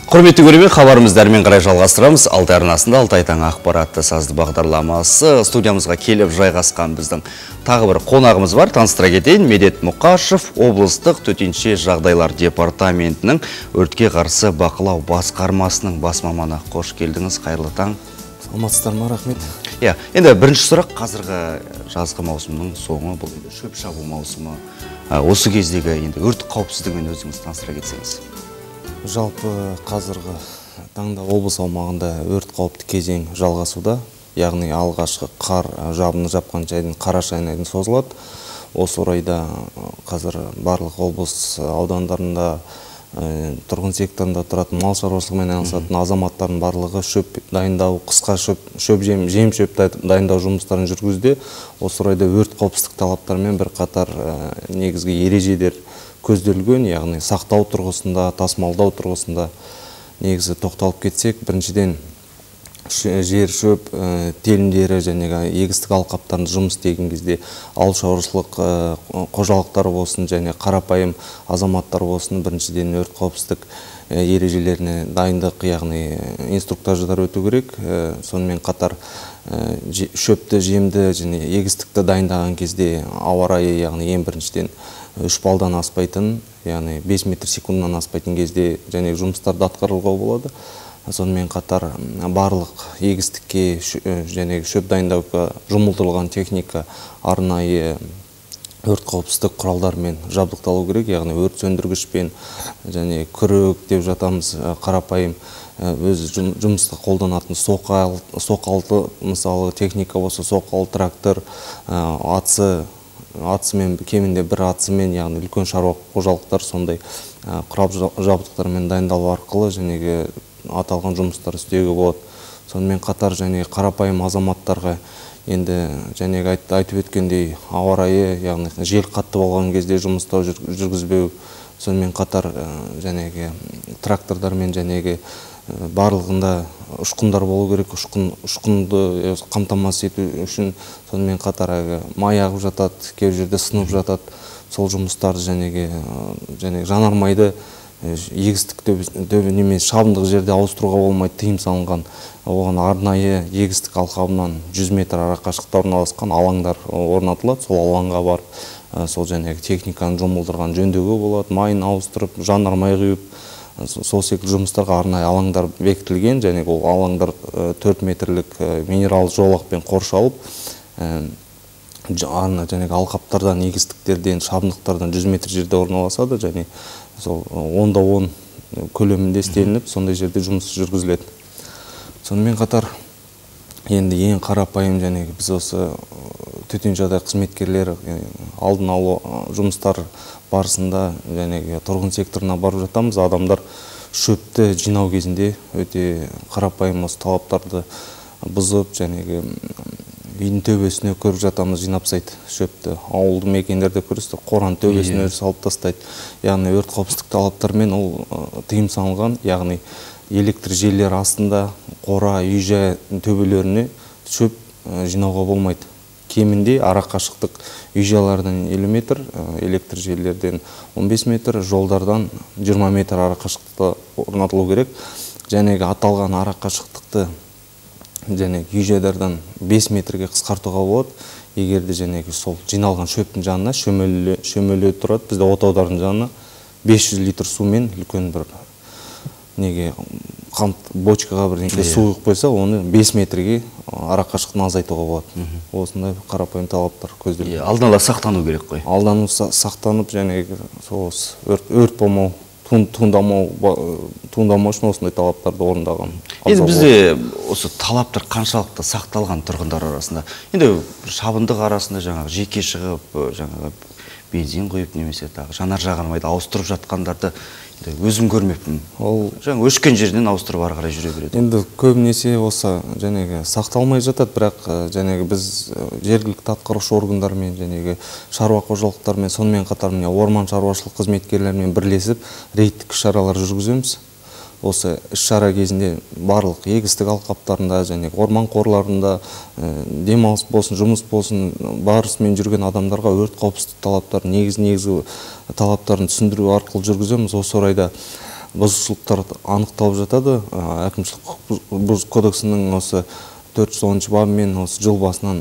Құрметті көрермен, хабарымызды әрмен қарай жалғастырамыз. Алтай арнасында Алтай таңы ақпаратты сазды бағдарламасы студиямызға келіп жайғасқан біздің тағы бір қонағымыз бар. Таныстыра кетейін, Медет Мұқашев, облыстық төтенше жағдайлар департаментінің өртке қарсы бақылау басқармасының бас маманы. Қош келдіңіз, қайырлы таң. Саламатсыздар ма, рахмет. Енді бірінші сұрақ, қазіргі жазғы маусымның соңы, бұл шөп шабу маусымы. Осы кездегі енді өрт қауіпсіздігімен өзіңіз таныстыра кетсеңіз. Жалпы қазіргі таңда облыс аумағында өрт қауіпті кезең жалғасуда. Яғни алғашқы қар жабыны жапқан жайдың қараша айына дейін созылады. Осы орайда қазір барлық облыс аудандарында тұрғын секторында тұратын мал шаруашылығымен айналысатын азаматтардың барлығы шөп дайындау, қысқа жем шөп дайындау жұмыстарын жүргізуде. Осы орайда өрт қауіпсіздік талаптарымен бірқатар негізгі ережелер көзделген, яғни сақтау тұрғысында, тасымалдау тұрғысында негізі тоқталып кетсек, біріншіден жер шөп телімдері және егістік алқаптарында жұмыс істеген кезде ауыл шаруашылық қожалықтары болсын және қарапайым азаматтар болсын, біріншіден өрт қауіпсіздік ережелеріне дайындық, яғни инструктаждар өту керек. Сонымен қатар шөпті, жемді және егістікті дайындаған кезде ауа райы, яғни ең біріншіден 3 балдан аспайтын, яғни 5 метр секундынан аспайтын кезде және жұмыстарды атқаруға болады. Сонымен қатар барлық егістікке және шөп дайындауға жұмылдырылған техника арнайы өрт қауіпсіздік құралдармен жабдықталу керек, яғни өрт сөндіргішпен және күрек деп жатамыз, қарапайым өз жұмыста қолданатын соқалды, мысалы техника болса соқал, трактор, атысымен, кемінде бір атысымен, яғни үлкен шаруа қожалықтар сондай құрал жабдықтармен дайындалу арқылы және аталған жұмыстар істеуге болады. Сонымен қатар және қарапайым азаматтарға енді және айтып өткендей ауа райы, яғни жел қатты болған кезде жұмыста жүргізбеу, сонымен қатар және трактордармен және барлығында ұшқындар болу керек, ұшқынды қамтамасыз ету үшін. Сонымен қатар май ағып жатады, кей жерде сынып жатады, сол жұмыстарды және жанармайды егістік немен шабындық жерде ауыстыруға болмайды, тыйым салынған. Оған арнайы егістік алқабынан 100 метр арақашықта орналасқан алаңдар орнатылады. Сол алаңға барып, сол техниканы жұмылдырған жөндеуге болады, майын ауыстырып, жанармай құйып, сол секілді жұмыстарға арнайы алаңдар бекітілген, және ол алаңдар 4 метрлік минерал жолақпен қоршалып, алқаптардан, егістіктерден, шабындықтардан 100 метр жерде орналасады, және сол 10-10 көлемінде істелініп, сондай жерде жұмыс жүргізіледі. Сонымен қатар енді ең қарапайым біз осы төтенше жағдай қызметкерлері алдын алу жұмыстар барысында тұрғын секторына барып жатамыз. Адамдар шөпті жинау кезінде өте қарапайым осы талаптарды бұзып, үйдің төбесіне көріп жатамыз, жинап тастайды шөпті. Ауылды мекендерде көресіздер, қораның төбесіне салып тастайды. Яғни өрт қауіпсіздік талаптарымен ол тыйым салынған, яғни электр желілер астында қора, үй-жай төбелеріне шөп жинауға болмайды. Кемінде арақашықтық үй-жайлардан 50 метр, электр желілерден 15 метр, жолдардан 20 метр арақашықтықта орнатылу керек. Және аталған арақашықтықты үй-жайлардан 5 метрге қысқартуға болады. Егерде сол жиналған шөптің жанына шөмеле тұрады. Бізде отаудардың жанына 500 литр сумен үлкен бір бочкаға бір су құйып қойса, оны 5 метрге арақашықтығын азайтуға болады. Осындай қарапайым талаптар көзделген. Алдын ала сақтану керек қой. Алдан сақтанып, өрт болмау, туындамау үшін осындай талаптарды орындаған. Енді бізде осы талаптар қаншалықты сақталған тұрғындар арасында? Енді шабындық арасында жеке шығып, бензин құйып немесе жанар жағармайды ауыстырып жатқандарды өзім көрмеппін. Ол өшкен жерден ауыстырып ары қарай жүре береді. Енді көбінесе осы сақталмай жатады, бірақ біз жергілікті атқарушы органдармен, шаруа қожалықтармен, сонымен қатар орман шаруашылық қызметкерлерімен бірлесіп рейдтік шаралар жүргіземіз. Осы іс-шара кезінде барлық егістік алқаптарында және орман қорларында демалыс болсын, жұмыс болсын, барысымен жүрген адамдарға өрт қауіпсіздік талаптарын, негізгі талаптарын түсіндіру арқылы жүргіземіз. Осы орайда бұзушылықтар анықталып жатады. Әкімшілік құқық бұзушылық кодексінің осы 410 бабымен осы жыл басынан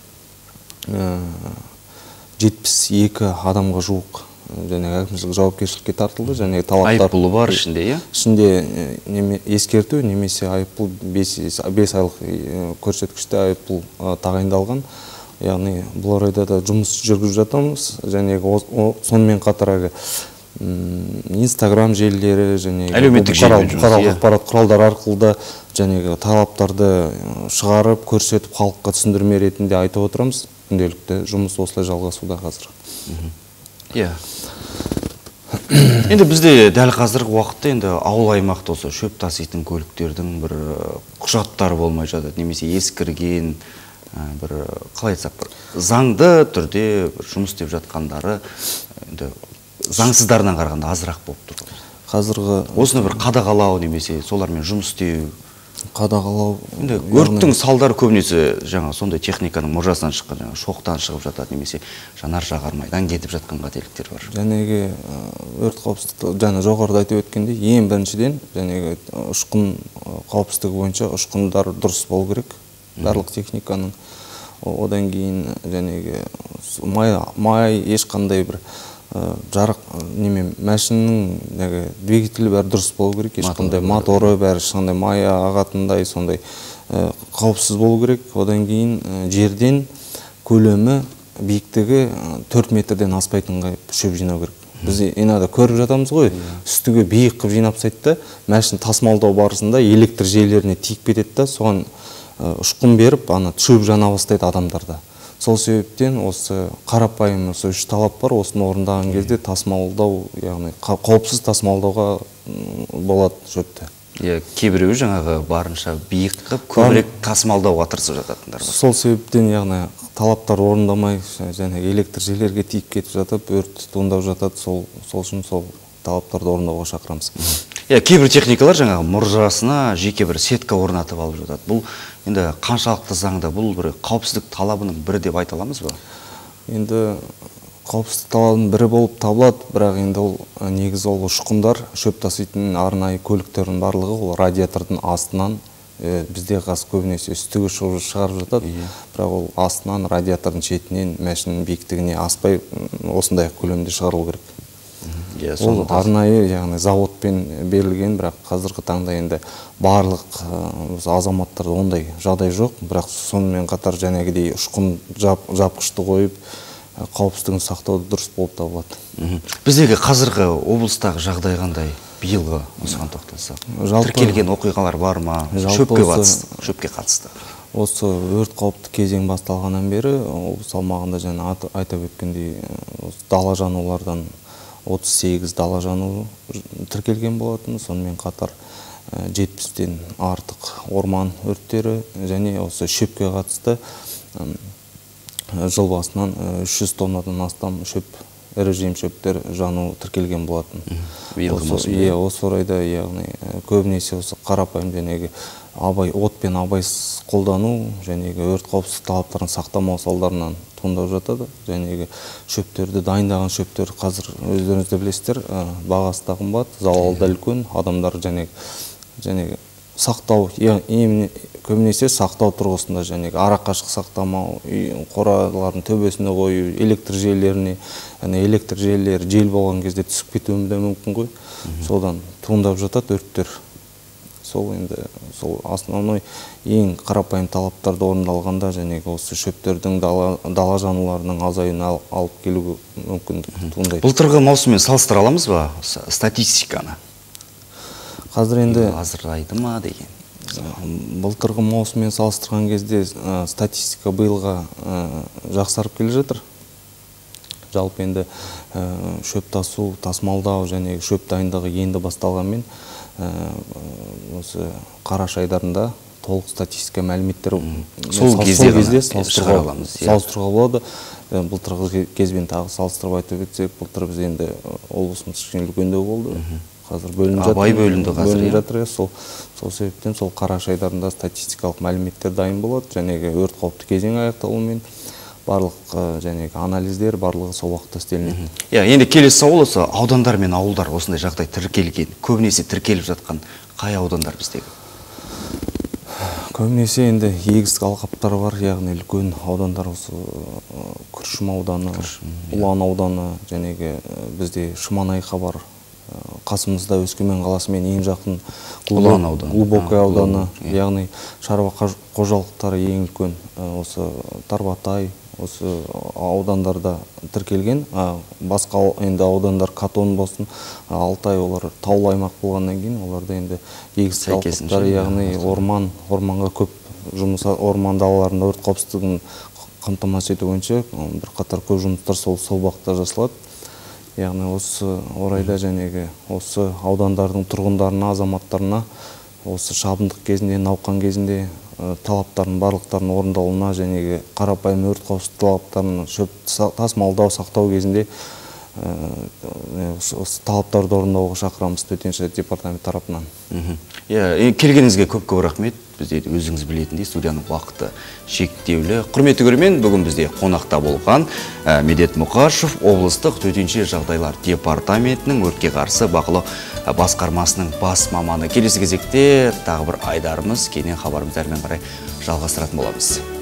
72 адамға жуық және әкімшілік жауапкершілікке тартылды, және талаптар айыппұлы бар ішінде, иә? Ішінде ескерту немесе айыппұл 5 айлық көрсеткіште айыппұл тағайындалған. Яғни бұл орайда да жұмыс жүргізіп жатырмыз, және сонымен қатар Инстаграм желілері және бұқаралық ақпарат құралдары арқылы да және талаптарды шығарып, көрсетіп, халыққа түсіндірме ретінде айтып отырамыз. Күнделікті жұмыс осылай жалғасуда қазір. Иә. Енді бізде дәл қазіргі уақытта енді ауыл аймақта осы шөп таситын көліктердің бір құжаттары болмай жатады, немесе ескірген, бір қалай айтсақ, бір заңды түрде жұмыс істеп жатқандары енді заңсыздарынан қарағанда азырақ болып тұр. Қазіргі осыны бір қадағалау немесе солармен жұмыс істеу, қадағалау. Енді өрттің салдары көбінесе жаңа сондай техниканың мұржасынан шыққан, жаңа шоқтан шығып жатады, немесе жанар-жағармайдан кетіп жатқан қателіктер бар. Жәнегі өрт қауіпсіздігі, жаңа жоғарыда айтып өткенде, ең біріншіден жәнегі ұшқын қауіпсіздігі бойынша ұшқындар дұрыс болу керек, барлық техниканың. Одан кейін жәнегі май ешқандай бір жарық неме машинның двигателі бәрі дұрыс болу керек, ешқандай моторы бәрі ешқандай май ағатындай сондай қауіпсіз болу керек. Одан кейін жерден көлемі биіктігі 4 метрден аспайтынға шөп жинау керек. Біз енада көріп жатамыз ғой, үстіге биік қып жинап тастайды да, машина тасымалдау барысында электр желілеріне тиіп кетеді да, соған ұшқын беріп, шөп жана бастайды адамдарда. Сол себептен осы қарапайым осы 3 талап бар, осыны орындаған кезде тасымалдау, яғни қауіпсіз тасымалдауға болады шөпті. Кейбіреуі жаңағы барынша биік қып, көбірек тасымалдауға тырысып жататындар бар. Сол себептен яғни талаптар орындамай, және электр желілерге тиіп кетіп жатып, өрт туындап жатады. Сол үшін сол талаптарды орындауға шақырамыз. Кейбір техникалар жаңағы мұржасына жеке бір сетка орнатып алып жатады. Бұл енді қаншалықты заңда, бұл бір қауіпсіздік талабының бірі деп айта аламыз ба? Енді қауіпсіздік талабының бірі болып табылады, бірақ енді ол негізі ол ұшқындар, шөп таситын арнайы көліктердің барлығы ол радиатордың астынан, бізде қаз көбінесе үстіге шығарып жатады, бірақ ол астынан радиатордың шетінен машинаның биіктігіне аспай осындай көлемде шығарылу керек. Ол арнайы, яғни заводпен берілген, бірақ қазіргі таңда енді барлық азаматтарда ондай жағдай жоқ, бірақ сонымен қатар жәнегідей ұшқын жапқышты қойып, қауіпсіздігін сақтауды дұрыс болып табылады. Біздегі қазіргі облыстағы жағдай қандай? Биылғы осыған тоқталсақ. Тіркелген оқиғалар бар ма? Шөпке қатысты. Осы өрт қауіпті кезең басталғаннан бері облыс аумағында жаңа айтып өткендей дала жанулардан 38 дала жану тіркелген болатын, сонымен қатар 70-тен артық орман өрттері және осы шөпке қатысты жыл басынан 300 тоннадан астам шөп, ірі жем шөптер жану тіркелген болатын. Осы орайда, яғни көбінесе осы қарапайым жәнегі от пен абайсыз қолдану жәнегі өрт қауіпсіздік талаптарын сақтамау салдарынан туындап жатады. Жәнегі шөптерді, дайындаған шөптер қазір өздеріңізді білесіздер, бағасы да қымбат, залалы да үлкен, адамдар жәнегі сақтау, көбінесе сақтау тұрғысында жәнегі арақашық сақтамау, қоралардың төбесіне қою, электр желілеріне, электр желілері жел болған кезде түсіп кетуі де мүмкін ғой. Содан туындап жатады өрттер. Сол енді основной ең қарапайым талаптарды орындалғанда жәнегі осы шөптердің дала жануларының азаюына алып келуге мүмкіндік туындайды. Былтырғы маусыммен салыстыра аламыз ба статистиканы? Қазір енді азырайды ма деген. Былтырғы маусыммен салыстырған кезде статистика биылға жақсарып келе жатыр. Жалпы енді шөп тасу, тасымалдау және шөп дайындығы енді басталғанмен осы қараша айдарында толық статистика мәліметтер сол кезде салыстыруға болады. Былтырғы кезбен тағы салыстырып айтып өтсек, былтыр біз енді облысымыз кішкене үлкендеу болды. Қазір бөлініп жатыр. Сол себептен сол қараша айдарында статистикалық мәліметтер дайын болады. Жәнегі өрт қауіпті кезең аяқталуымен барлық және анализдер барлығы сол уақытта істелінеді. Енді келесі сауал осы аудандар мен ауылдар осындай жағдай тіркелген, көбінесе тіркеліп жатқан қай аудандар біздегі? Көбінесе енді егістік алқаптар бар, яғни үлкен аудандар осы Күршім ауданы, Ұлан ауданы, жәнегі бізде Шыманайқа бар. Қасымызда Өскемен қаласымен ең жақын Глубокое ауданы, яғни шаруа қожалықтары ең үлкен осы Тарбатай, осы аудандарда тіркелген. Басқа енді аудандар Катон болсын, Алтай, олар таулы аймақ болғаннан кейін, оларда енді егістік алқаптары, яғни орманға көп жұмыс, орман далаларында өрт қауіпсіздігін қамтамасыз ету бойынша бірқатар көп жұмыстар сол бағытта жасалады. Яғни осы орайда жәнегі осы аудандардың тұрғындарына, азаматтарына осы шабындық кезінде, науқан кезінде талаптардың барлықтарын орындалуына, жәнегі қарапайым өрт қауіпсіздік талаптарын шөп тасымалдау, сақтау кезінде талаптарды орындауға шақырамыз төтенше департамент тарапынан. Келгеніңізге көп рахмет. Бізде өзіңіз білетіндей студияның уақыты шектеулі. Құрметті көрермен, бүгін бізде қонақта болған Медет Мұқашев облыстық төтенше жағдайлар департаментінің өртке қарсы бақылау басқармасының бас маманы. Келесі кезекте тағы бір айдарымыз, кейіннен хабарымызды әрмен қарай жалғастыратын боламыз.